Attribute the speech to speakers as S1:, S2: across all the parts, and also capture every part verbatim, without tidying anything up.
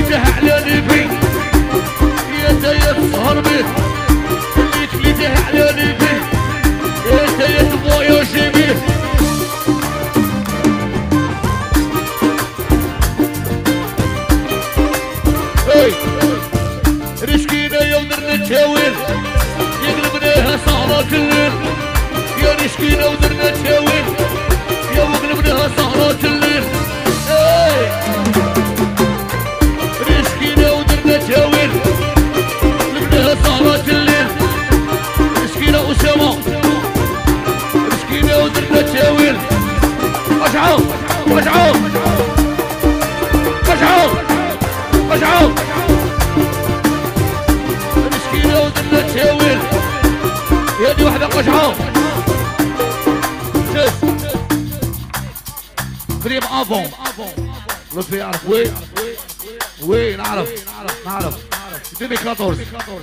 S1: تفليته على نبي يا داية تسهر بيه اللي تفليته على نبي يا داية بويا شبيه رشكينا يوم درنا التاويل يقلبناها سهرات الليل يا رشكينا ودرنا التاويل يا وقلبناها سهرات الليل رشكينا ودرنا التاويل قلبناها سهرات الليل رشكينا أسامة رشكينا ودرنا التاويل رجعوا رجعوا رجعوا رجعوا مسكينة ودرنا التاويل يدي واحدة قشعة شوف قريب افون لطفي يعرف وين وين نعرف نعرف ألفين وأربعطاش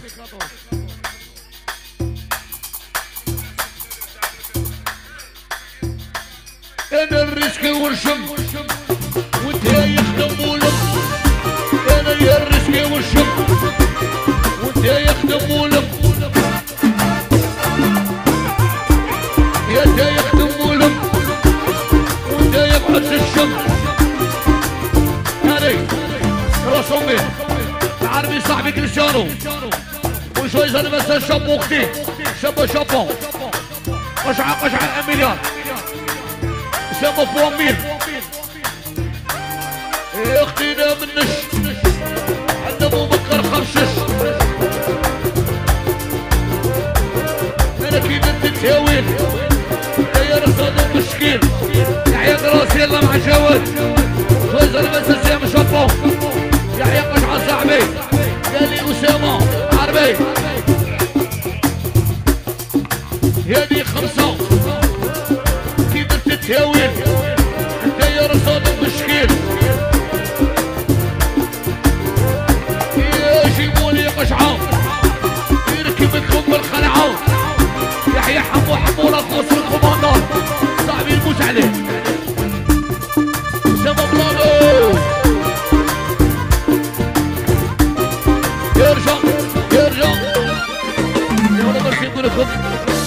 S1: انا الرزق والشم وانت يخدم ولم انا يا الرزق والشم وانت يخدم ولم يا دا يخدم ولم وانت يبعد الشم هذي راس امي العربي صاحبي كريستيانو وشوي زاد مثلا شاب اختي شاب شابون قشعه قشعه اميليان سما فوامير يا اختينا منش عندنا ابو بكر خرشش انا كي بنت التاويل يا رصاد المشكيل يحيى راسي يلا مع جواد شوي زلمه سيام شابو يحيى قشعه صاحبي قال لي اسامه عربي هذه خمسه كي بنت التاويل انت يا رصاد المشكيل يجيبولي قشعه يركب لكم الخلعه يحيى حمو حمو الخاص الكوماندار صاحبي نموت عليه سما بلانو يرجع يرجع يا ولد نسيب لكم